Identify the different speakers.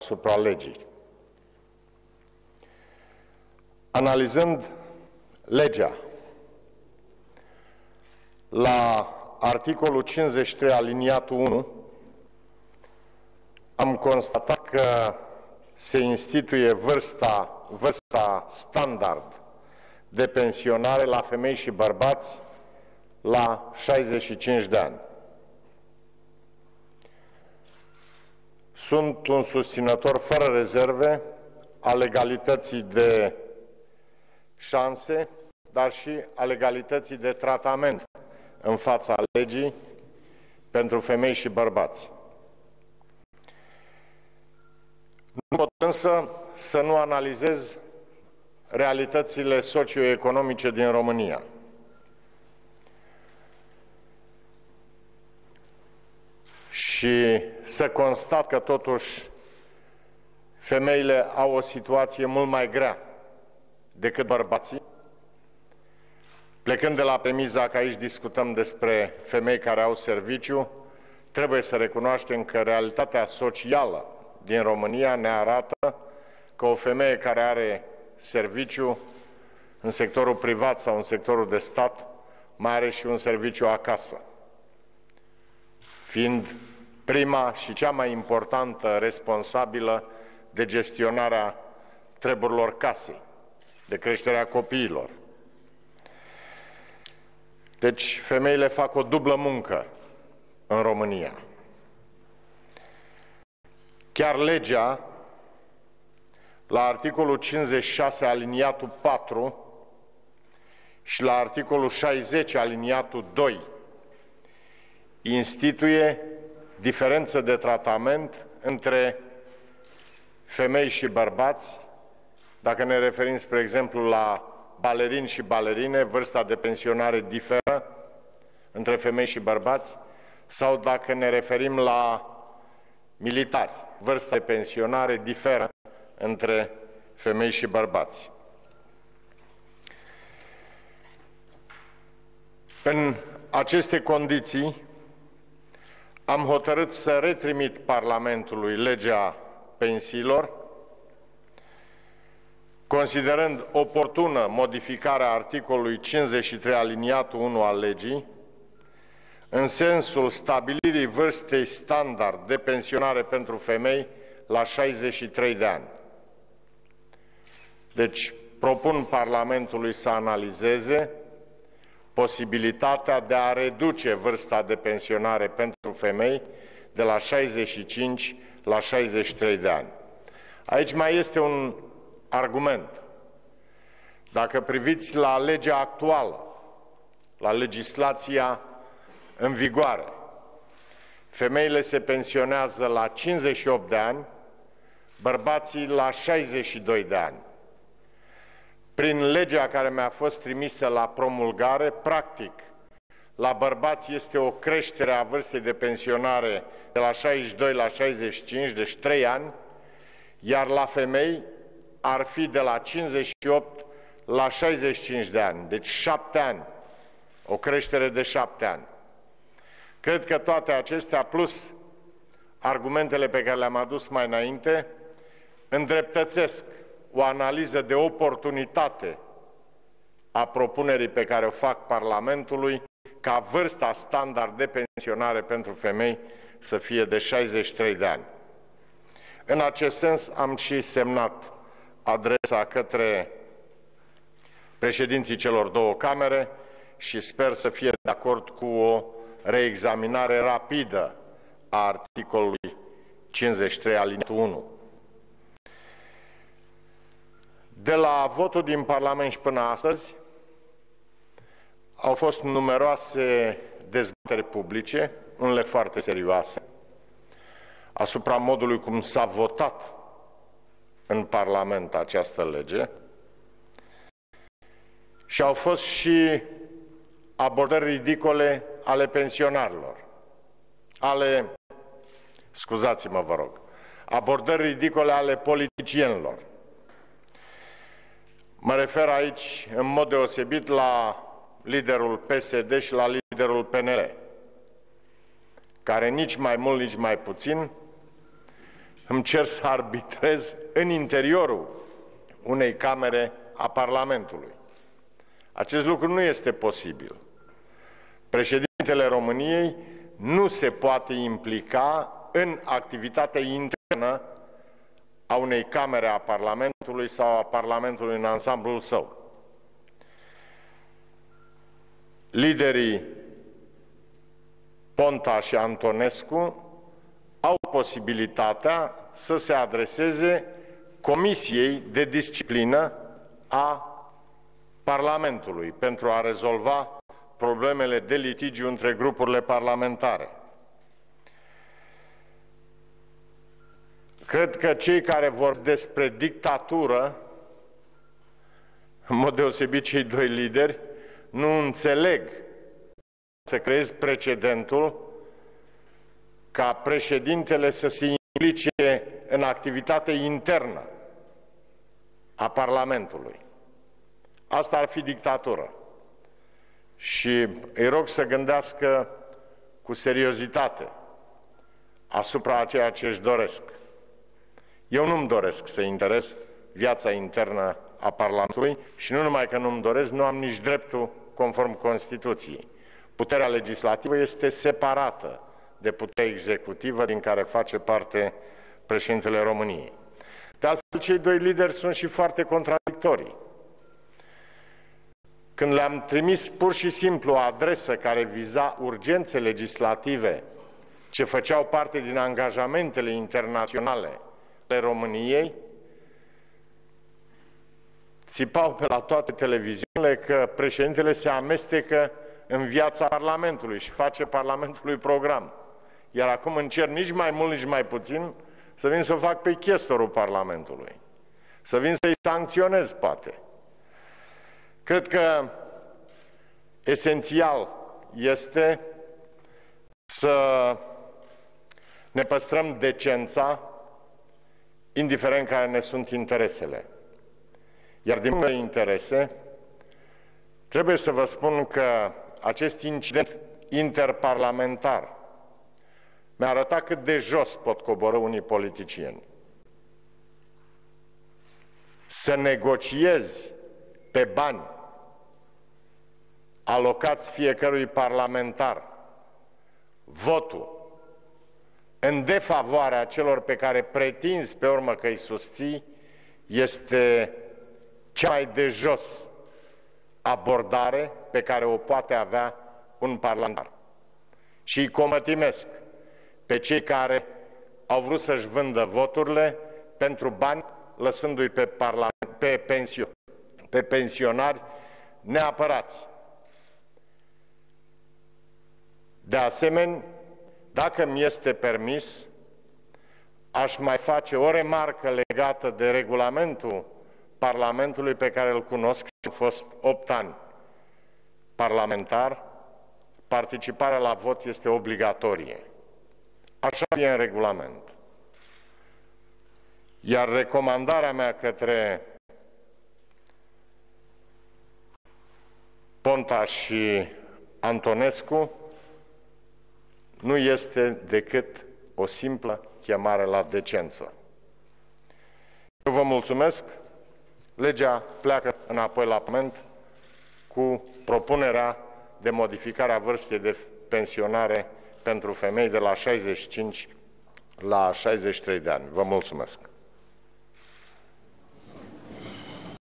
Speaker 1: asupra legii. Analizând legea, la articolul 53 aliniatul 1, am constatat că se instituie vârsta standard de pensionare la femei și bărbați la 65 de ani. Sunt un susținător fără rezerve al egalității de șanse, dar și al egalității de tratament în fața legii pentru femei și bărbați. Nu pot însă să nu analizez realitățile socioeconomice din România. Și să constat că totuși femeile au o situație mult mai grea decât bărbații, plecând de la premiza că aici discutăm despre femei care au serviciu, trebuie să recunoaștem că realitatea socială din România ne arată că o femeie care are serviciu în sectorul privat sau în sectorul de stat mai are și un serviciu acasă, fiind prima și cea mai importantă responsabilă de gestionarea treburilor casei, de creșterea copiilor. Deci, femeile fac o dublă muncă în România. Chiar legea, la articolul 56 aliniatul 4 și la articolul 60 aliniatul 2, instituie diferență de tratament între femei și bărbați. Dacă ne referim, spre exemplu, la balerini și balerine, vârsta de pensionare diferă între femei și bărbați, sau dacă ne referim la militari, vârsta de pensionare diferă între femei și bărbați. În aceste condiții, am hotărât să retrimit Parlamentului legea pensiilor, considerând oportună modificarea articolului 53 aliniatul 1 al legii, în sensul stabilirii vârstei standard de pensionare pentru femei la 63 de ani. Deci, propun Parlamentului să analizeze posibilitatea de a reduce vârsta de pensionare pentru femei de la 65 la 63 de ani. Aici mai este un argument. Dacă priviți la legea actuală, la legislația în vigoare, femeile se pensionează la 58 de ani, bărbații la 62 de ani. Prin legea care mi-a fost trimisă la promulgare, practic, la bărbați este o creștere a vârstei de pensionare de la 62 la 65, deci 3 ani, iar la femei ar fi de la 58 la 65 de ani, deci 7 ani, o creștere de 7 ani. Cred că toate acestea, plus argumentele pe care le-am adus mai înainte, îndreptățesc o analiză de oportunitate a propunerii pe care o fac Parlamentului ca vârsta standard de pensionare pentru femei să fie de 63 de ani. În acest sens am și semnat adresa către președinții celor două camere și sper să fie de acord cu o reexaminare rapidă a articolului 53 aliniatul 1. De la votul din Parlament și până astăzi au fost numeroase dezbateri publice, unele foarte serioase, asupra modului cum s-a votat în Parlament această lege și au fost și abordări ridicole ale pensionarilor, scuzați-mă, vă rog, abordări ridicole ale politicienilor. Mă refer aici în mod deosebit la liderul PSD și la liderul PNL, care nici mai mult, nici mai puțin îmi cer să arbitrez în interiorul unei camere a Parlamentului. Acest lucru nu este posibil. Președintele României nu se poate implica în activitatea internă a unei camere a Parlamentului sau a Parlamentului în ansamblul său. Liderii Ponta și Antonescu au posibilitatea să se adreseze Comisiei de Disciplină a Parlamentului pentru a rezolva problemele de litigiu între grupurile parlamentare. Cred că cei care vorbesc despre dictatură, în mod deosebit cei doi lideri, nu înțeleg să creezi precedentul ca președintele să se implice în activitatea internă a Parlamentului. Asta ar fi dictatură. Și îi rog să gândească cu seriozitate asupra a ceea ce își doresc. Eu nu-mi doresc să interes viața internă a Parlamentului și nu numai că nu-mi doresc, nu am nici dreptul conform Constituției. Puterea legislativă este separată de puterea executivă din care face parte președintele României. De altfel, cei doi lideri sunt și foarte contradictorii. Când le-am trimis pur și simplu o adresă care viza urgențe legislative ce făceau parte din angajamentele internaționale ale României, țipau pe la toate televiziunile că președintele se amestecă în viața Parlamentului și face Parlamentului program. Iar acum încerc nici mai mult, nici mai puțin să vin să o fac pe chestorul Parlamentului. Să vin să-i sancționez, poate. Cred că esențial este să ne păstrăm decența, indiferent care ne sunt interesele. Iar din multe interese, trebuie să vă spun că acest incident interparlamentar mi-a arătat cât de jos pot coborî unii politicieni. Să negociezi pe bani alocați fiecărui parlamentar votul în defavoarea celor pe care pretinzi pe urmă că îi susții, este cea mai de jos abordare pe care o poate avea un parlamentar. Și îi comătimesc pe cei care au vrut să-și vândă voturile pentru bani, lăsându-i pe pensionari neapărați. De asemenea, dacă mi este permis, aș mai face o remarcă legată de regulamentul Parlamentului pe care îl cunosc. Am fost 8 ani parlamentar, participarea la vot este obligatorie. Așa e în regulament. Iar recomandarea mea către Ponta și Antonescu nu este decât o simplă chemare la decență. Eu vă mulțumesc. Legea pleacă înapoi la Parlament cu propunerea de modificare a vârstei de pensionare pentru femei de la 65 la 63 de ani. Vă mulțumesc.